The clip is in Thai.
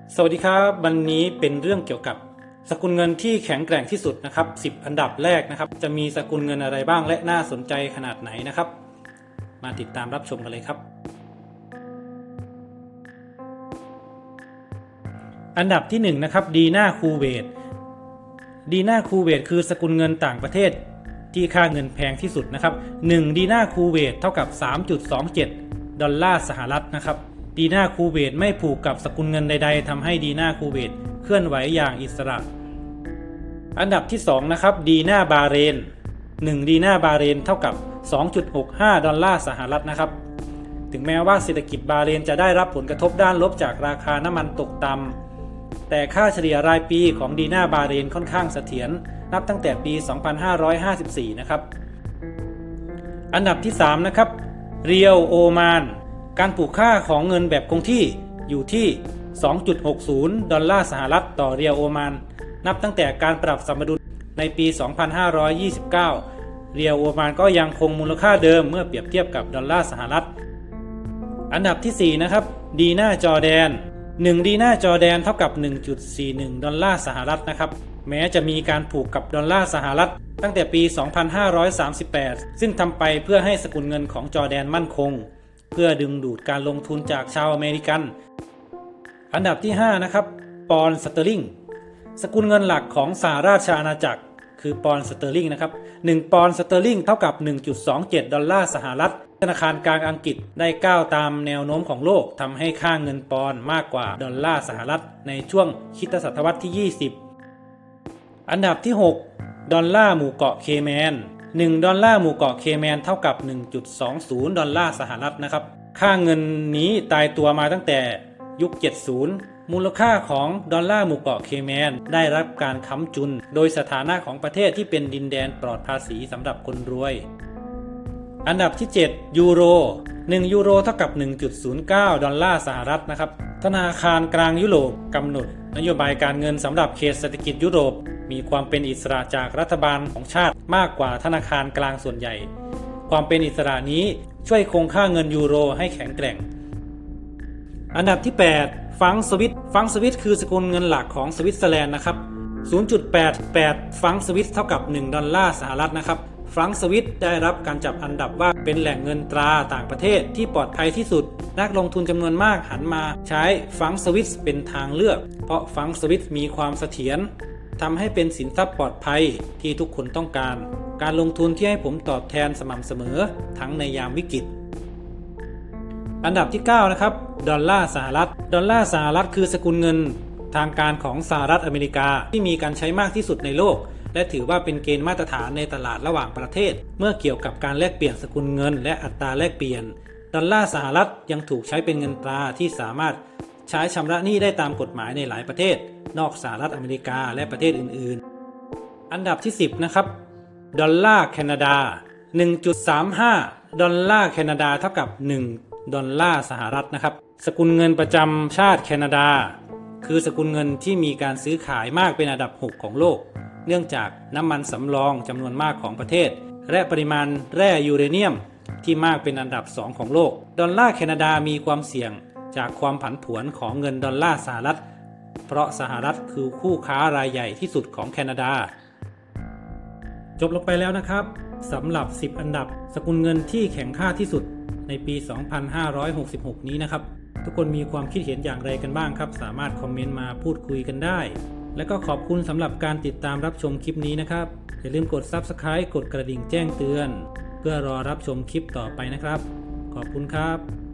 สวัสดีครับวันนี้เป็นเรื่องเกี่ยวกับสกุลเงินที่แข็งแกร่งที่สุดนะครับ10อันดับแรกนะครับจะมีสกุลเงินอะไรบ้างและน่าสนใจขนาดไหนนะครับมาติดตามรับชมกันเลยครับอันดับที่1นะครับดีนาคูเวตคือสกุลเงินต่างประเทศที่ค่าเงินแพงที่สุดนะครับ1ดีนาคูเวตเท่ากับ 3.27 ดอลลาร์สหรัฐนะครับดีนาคูเวตไม่ผูกกับสกุลเงินใดๆทำให้ดีนาคูเวตเคลื่อนไหวอย่างอิสระอันดับที่2นะครับดีนาบาเรน1ดีนาบาเรนเท่ากับ 2.65 ดอลลาร์สหรัฐนะครับถึงแม้ว่าเศรษฐกิจบาเรนจะได้รับผลกระทบด้านลบจากราคาน้ำมันตกต่ำแต่ค่าเฉลี่ยรายปีของดีนาบาเรนค่อนข้างเสถียรนับตั้งแต่ปี 2554 นะครับอันดับที่3นะครับเรียวโอมานการผูกค่าของเงินแบบคงที่อยู่ที่ 2.60 ดอลลาร์สหรัฐต่อเรียวโอมานนับตั้งแต่การปรับสมดุลในปี 2529 เรียวโอมานก็ยังคงมูลค่าเดิมเมื่อเปรียบเทียบกับดอลลาร์สหรัฐอันดับที่4นะครับดีนาจอร์แดน1ดีนาจอร์แดนเท่ากับ 1.41 ดอลลาร์สหรัฐนะครับแม้จะมีการผูกกับดอลลาร์สหรัฐตั้งแต่ปี 2538 ซึ่งทำไปเพื่อให้สกุลเงินของจอร์แดนมั่นคงเพื่อดึงดูดการลงทุนจากชาวอเมริกันอันดับที่5นะครับปอนด์สเตอร์ลิงสกุลเงินหลักของสหราชอาณาจักรคือปอนด์สเตอร์ลิงนะครับ1ปอนด์สเตอร์ลิงเท่ากับ 1.27 ดอลลาร์สหรัฐธนาคารกลางอังกฤษได้ก้าวตามแนวโน้มของโลกทำให้ค่าเงินปอนด์มากกว่าดอลลาร์สหรัฐในช่วงคริสตศตวรรษที่20อันดับที่6ดอลลาร์หมู่เกาะเคแมน1ดอลลาร์หมู่เกาะเคแมนเท่ากับ 1.20 ดอลลาร์สหรัฐนะครับค่าเงินนี้ตายตัวมาตั้งแต่ยุค 70 มูลค่าของดอลลาร์หมู่เกาะเคแมนได้รับการค้ำจุนโดยสถานะของประเทศที่เป็นดินแดนปลอดภาษีสำหรับคนรวยอันดับที่7ยูโร1ยูโรเท่ากับ 1.09 ดอลลาร์สหรัฐนะครับธนาคารกลางยุโรปกำหนดนโยบายการเงินสำหรับเขตเศรษฐกิจยุโรปมีความเป็นอิสระจากรัฐบาลของชาติมากกว่าธนาคารกลางส่วนใหญ่ความเป็นอิสระนี้ช่วยคงค่าเงินยูโรให้แข็งแกร่งอันดับที่8ฟังก์สวิสคือสกุลเงินหลักของสวิตเซอร์แลนด์นะครับ 0.88 ฟังก์สวิสเท่ากับ1ดอลลาร์สหรัฐนะครับฟังก์สวิสได้รับการจับอันดับว่าเป็นแหล่งเงินตราต่างประเทศที่ปลอดภัยที่สุดนักลงทุนจำนวนมากหันมาใช้ฟังก์สวิสเป็นทางเลือกเพราะฟังก์สวิสมีความเสถียรทำให้เป็นสินทรัพย์ปลอดภัยที่ทุกคนต้องการลงทุนที่ให้ผมตอบแทนสม่ำเสมอทั้งในยามวิกฤตอันดับที่9นะครับดอลลาร์สหรัฐคือสกุลเงินทางการของสหรัฐอเมริกาที่มีการใช้มากที่สุดในโลกและถือว่าเป็นเกณฑ์มาตรฐานในตลาดระหว่างประเทศเมื่อเกี่ยวกับการแลกเปลี่ยนสกุลเงินและอัตราแลกเปลี่ยนดอลลาร์สหรัฐยังถูกใช้เป็นเงินตราที่สามารถใช้ชำระหนี้ได้ตามกฎหมายในหลายประเทศนอกสหรัฐอเมริกาและประเทศอื่นๆอันดับที่10นะครับดอลลาร์แคนาดา 1.35 ดอลลาร์แคนาดาเท่ากับ1ดอลลาร์สหรัฐนะครับสกุลเงินประจำชาติแคนาดาคือสกุลเงินที่มีการซื้อขายมากเป็นอันดับ6ของโลกเนื่องจากน้ำมันสำรองจำนวนมากของประเทศและปริมาณแร่ยูเรเนียมที่มากเป็นอันดับ2ของโลกดอลลาร์แคนาดามีความเสี่ยงจากความผันผวนของเงินดอลลาร์สหรัฐเพราะสหรัฐคือคู่ค้ารายใหญ่ที่สุดของแคนาดาจบลงไปแล้วนะครับสำหรับ10อันดับสกุลเงินที่แข็งค่าที่สุดในปี 2566 นี้นะครับทุกคนมีความคิดเห็นอย่างไรกันบ้างครับสามารถคอมเมนต์มาพูดคุยกันได้และก็ขอบคุณสำหรับการติดตามรับชมคลิปนี้นะครับอย่าลืมกด Subscribe กดกระดิ่งแจ้งเตือนเพื่อรอรับชมคลิปต่อไปนะครับขอบคุณครับ